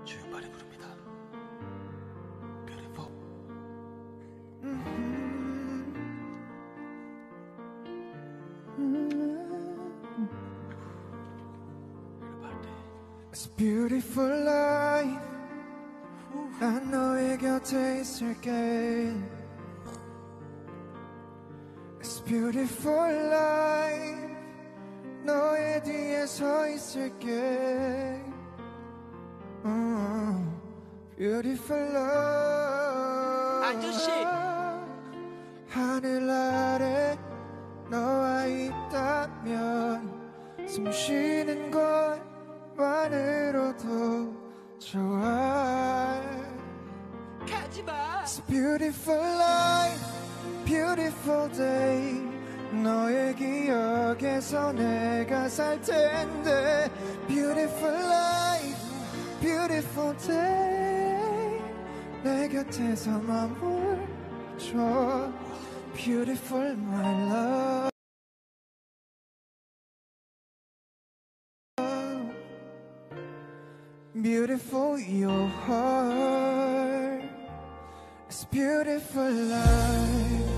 주윤발이 부릅니다. Beautiful. It's beautiful life. 난 너의 곁에 있을게. It's beautiful life. 너의 뒤에 서 있을게. Beautiful love. 아저씨. 하늘 아래 너와 있다면 숨 쉬는 것만으로도 좋아. 가지마. It's beautiful life, beautiful day. 너의 기억에서 내가 살 텐데. Beautiful life, beautiful day. 내 곁에서 머물줘. Beautiful my love. Beautiful your heart. It's beautiful life.